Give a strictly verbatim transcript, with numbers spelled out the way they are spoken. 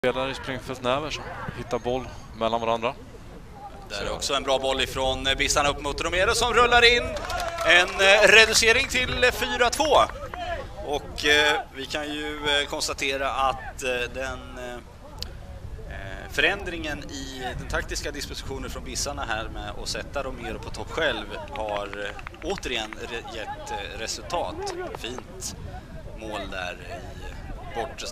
Spelare i springfält näver som hittar boll mellan varandra. Där är också en bra boll ifrån Bissarna upp mot Romero som rullar in. En reducering till fyra två. Och eh, vi kan ju eh, konstatera att eh, den eh, förändringen i den taktiska dispositionen från Bissarna här med att sätta Romero på topp själv har eh, återigen re- gett eh, resultat. Fint mål där i bortre